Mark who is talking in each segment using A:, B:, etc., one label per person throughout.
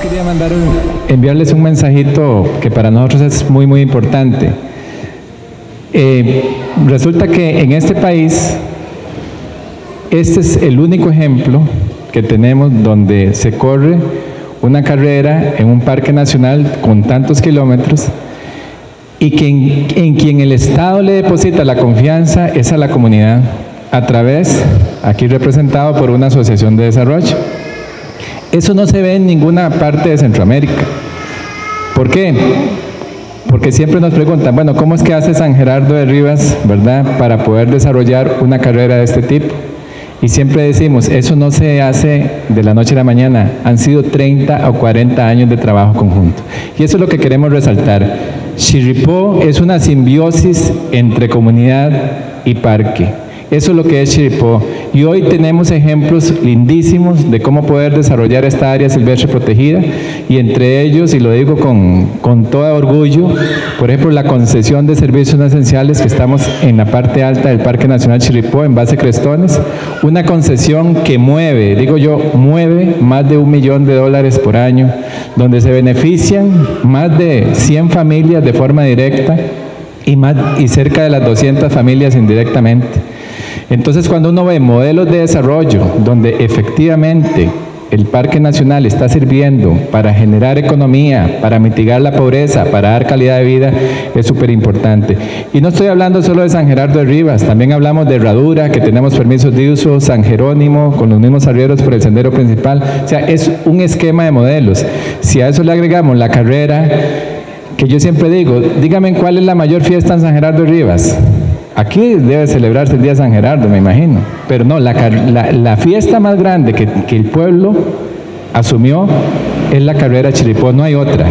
A: quería enviarles un mensajito que para nosotros es muy, muy importante. Resulta que en este país, este es el único ejemplo que tenemos donde se corre una carrera en un parque nacional con tantos kilómetros y que en quien el Estado le deposita la confianza es a la comunidad, a través, aquí representado por una asociación de desarrollo. Eso no se ve en ninguna parte de Centroamérica. ¿Por qué? Porque siempre nos preguntan, bueno, ¿cómo es que hace San Gerardo de Rivas, verdad, para poder desarrollar una carrera de este tipo? Y siempre decimos, eso no se hace de la noche a la mañana, han sido 30 o 40 años de trabajo conjunto. Y eso es lo que queremos resaltar. Chirripó es una simbiosis entre comunidad y parque. Eso es lo que es Chirripó. Y hoy tenemos ejemplos lindísimos de cómo poder desarrollar esta área silvestre protegida, y entre ellos, y lo digo con todo orgullo, por ejemplo, la concesión de servicios no esenciales que estamos en la parte alta del Parque Nacional Chirripó, en base Crestones, una concesión que mueve, digo yo, mueve más de $1 millón por año, donde se benefician más de 100 familias de forma directa y cerca de las 200 familias indirectamente. Entonces, cuando uno ve modelos de desarrollo donde efectivamente el Parque Nacional está sirviendo para generar economía, para mitigar la pobreza, para dar calidad de vida, es súper importante. Y no estoy hablando solo de San Gerardo de Rivas, también hablamos de Herradura, que tenemos permisos de uso, San Jerónimo, con los mismos arrieros por el sendero principal. O sea, es un esquema de modelos. Si a eso le agregamos la carrera, que yo siempre digo, dígame cuál es la mayor fiesta en San Gerardo de Rivas. Aquí debe celebrarse el Día de San Gerardo, me imagino. Pero no, la fiesta más grande que el pueblo asumió es la carrera Chirripó, no hay otra.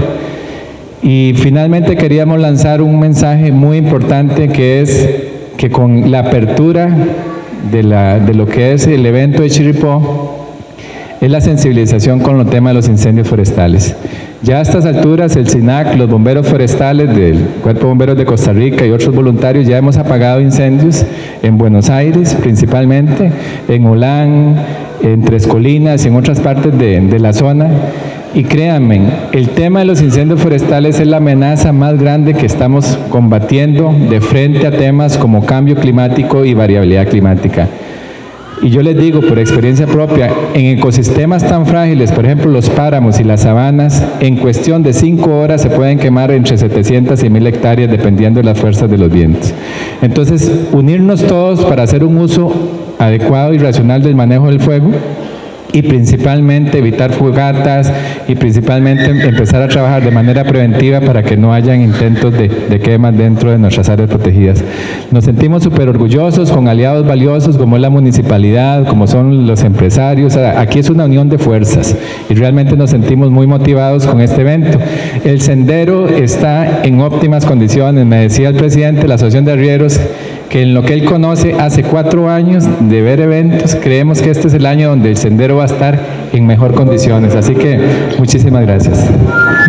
A: Y finalmente queríamos lanzar un mensaje muy importante, que es que con la apertura de lo que es el evento de Chirripó, es la sensibilización con el tema de los incendios forestales. Ya a estas alturas el SINAC, los bomberos forestales del Cuerpo de Bomberos de Costa Rica y otros voluntarios ya hemos apagado incendios en Buenos Aires principalmente, en Olán, en Tres Colinas y en otras partes de la zona. Y créanme, el tema de los incendios forestales es la amenaza más grande que estamos combatiendo de frente a temas como cambio climático y variabilidad climática. Y yo les digo por experiencia propia, en ecosistemas tan frágiles, por ejemplo los páramos y las sabanas, en cuestión de 5 horas se pueden quemar entre 700 y 1000 hectáreas dependiendo de las fuerzas de los vientos. Entonces, unirnos todos para hacer un uso adecuado y racional del manejo del fuego, y principalmente evitar fogatas, y principalmente empezar a trabajar de manera preventiva para que no hayan intentos de quemas dentro de nuestras áreas protegidas. Nos sentimos súper orgullosos con aliados valiosos como es la municipalidad, como son los empresarios. Aquí es una unión de fuerzas y realmente nos sentimos muy motivados con este evento. El sendero está en óptimas condiciones. Me decía el presidente de la Asociación de Arrieros que en lo que él conoce hace 4 años de ver eventos, creemos que este es el año donde el sendero va a estar en mejor condiciones. Así que muchísimas gracias.